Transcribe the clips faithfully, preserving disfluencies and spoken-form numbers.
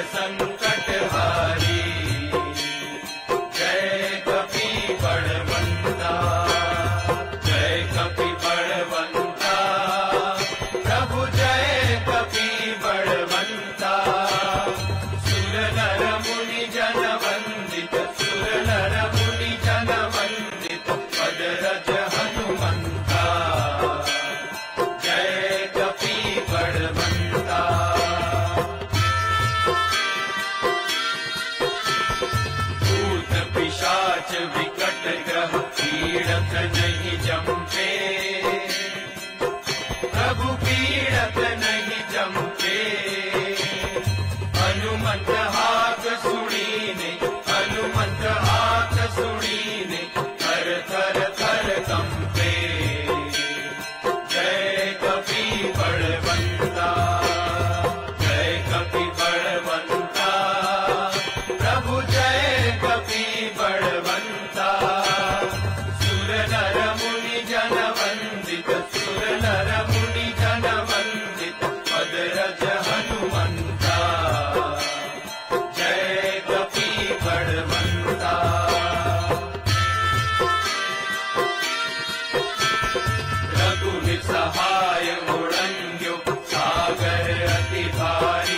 संकट हारी। जय कपि बड़वंता, जय कपि बड़वंता, प्रभु जय कपि बड़वंता। सुर नर मुनि जन वंदित, सुर नर मुनि जन वंदित, अजरज हनुमंता। जय कपि बड़वंता। भूत पिशाच विकट ग्रह पीड़त नहीं जमते, प्रभु पीड़त नहीं जमते। हनुमंत हाथ सुनीने, हनुमंत हाथ सुनीने, थर थर थर कंपे। जय कपि बड़वंता, जय कपि बड़वंता, प्रभु जय कपि बड़वंता। सुर नर मुनि जन वंदित, सुर नर मुनि जन वंदित, अजरज हनुमंता। जय कपि बड़वंता। रघुनि सहाय उड़ंग्यो सागर अति भारी,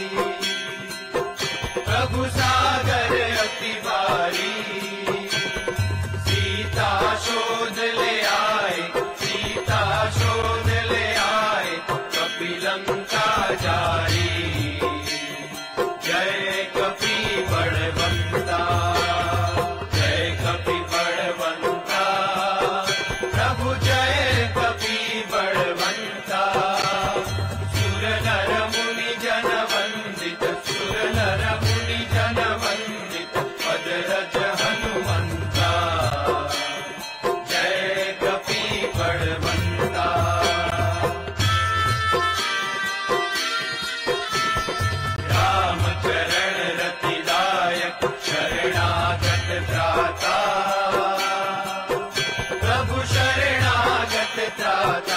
प्रभु सागर अति भारी। सीता शोध ले आए, सीता शोध ले आए, कपि लंका जारी। जय कपि बड़वंता, जय कपि बड़वंता, प्रभु जय कपि बड़वंता। सुर नर मुनि जन वंदित, सुर नर मुनि जन वंदित, अजरज हनुमंता। जय कपि बड़वंता। राम चरण रति दायक, शरणागत त्राता, प्रभु शरणागत त्राता।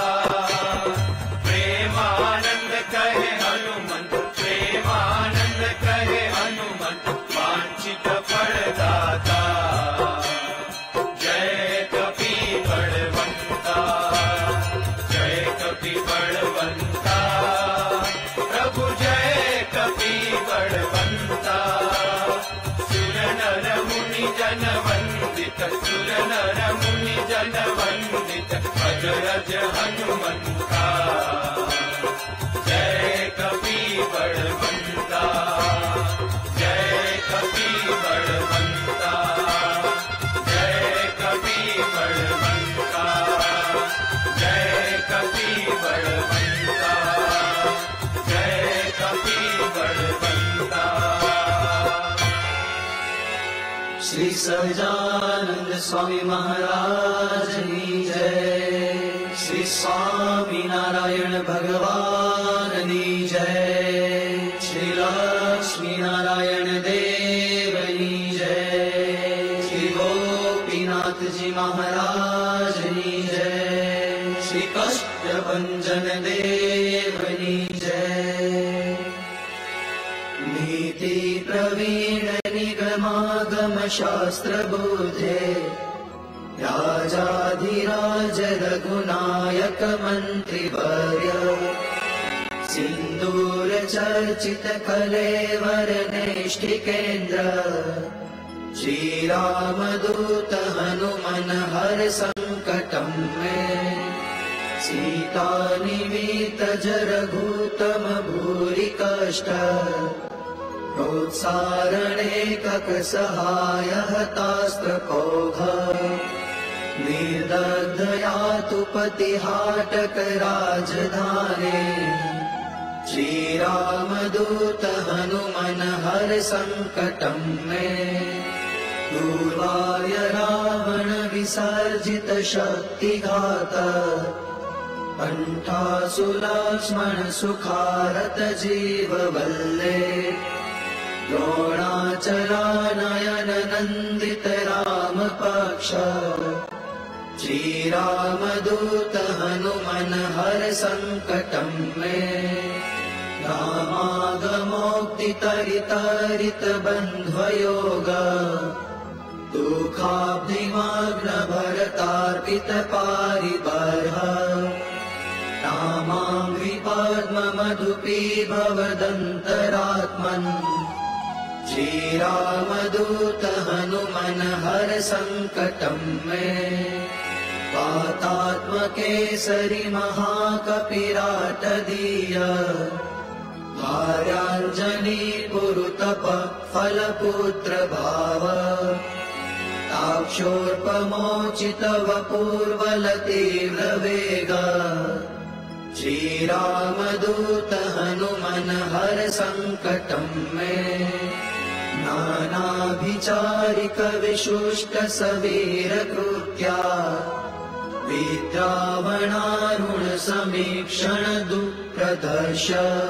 प्रेमानंद कहे हनुमंत, प्रेमानंद कहे हनुमंत, वांछित फलदाता। जय कपि बड़वंता, जय कपि बड़वंता, प्रभु जय कपि बड़वंता। सुर नर मुनि जन वंदित, सुर नर मुनि जन वंदित, अजरज हनुमंता। जय कपि बड़वंता, जय कपि बड़वंता, जय कपि बड़वंता, जय कपि बड़वंता, जय कपि बड़वंता। श्री सहजानंद स्वामी महाराज की जय। श्री स्वामी नारायण भगवान की जय। श्री लक्ष्मी नारायण देव की जय। श्री गोपीनाथ जी महाराज की जय। श्री कष्टभंजन देव की जय। नीति प्रवीण निगमागम शास्त्र बोधे, राजाधिराज रघुनायक मंत्री वर्य। सिंदूर चर्चित कलेवर नेष्टिकेन्द्र, श्री राम दूत हनुमन हर संकटं मे। सीता निवीत जरघूतम भूरि कष्ट, प्रोत्सारणे कक सहाय हतास्त्र पौघ। निर्दग्धयातु पतिहाटक राजधानी, श्री राम दूत हनुमन हर संकटं मे। दूर्वाय रावण विसर्जित शक्तिघात, कंठासु लक्ष्मण सुखारत जीव वल्ले। द्रोणाचलानयन नंदित राम पक्ष, श्री राम दूत हनुमन हर संकटं मे। रामागमोक्ति तरितरितबन्ध्वयोग दुःखाब्धिमाग्नभरतार्पितपारिबर्ह नामाङ्घ्रिपद्ममधुपीभवदन्तरात्मन् श्रीरामदूत हनुमन हर संकटं मे पातात्मकेसरि महाकपिराटदीय भार्याञ्जनी पुरुतप फलपुत्र भाव ताक्षोर्पमोचित वपूर्वलतीव्रवेग श्रीरामदूत हनुमन हर संकटं मे नानाभिचारिक विशुष्ट सवीर कृत्या विद्रावणारुण समीक्षण दुःप्रदर्श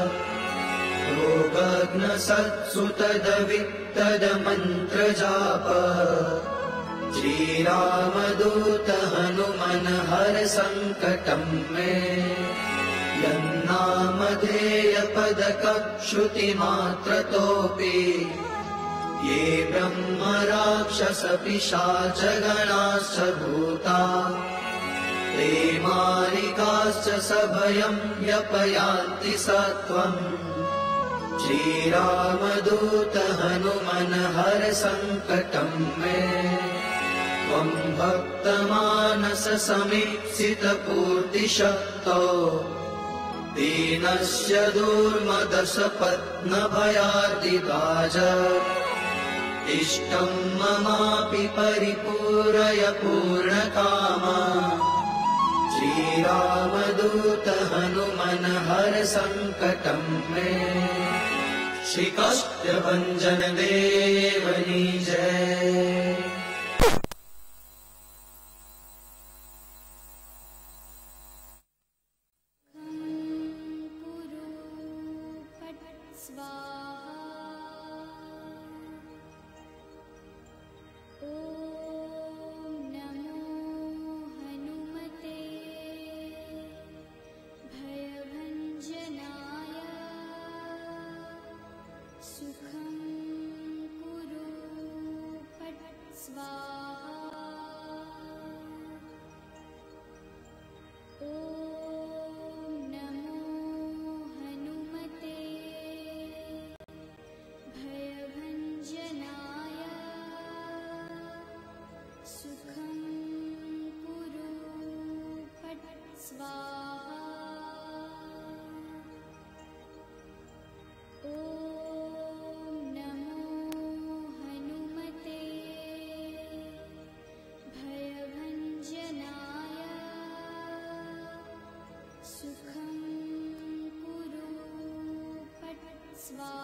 रोगग्न सत्सुतद वित्तद मंत्र जाप श्रीरामदूत हनुमन हर संकटं मे यन्नामधेय पदकक्षुतिमात्रतोऽपि ये ब्रह्म राक्षस पिशाच गणाश्च भूता ते मारिकाश्च सभयं व्यपयान्ति सत्वम् श्रीरामदूत हनुमन हर संकटं मे त्वं भक्तमानस समीप्सित पूर्तिशक्तो दीनस्य दुर्मदसपत्न भयार्तिभाज इष्टं ममापि परिपूरय पूर्णकामा श्रीरामदूत हनुमन हर संकटं मे श्री काष्ठभञ्जन देवनी जय। स्वाहा।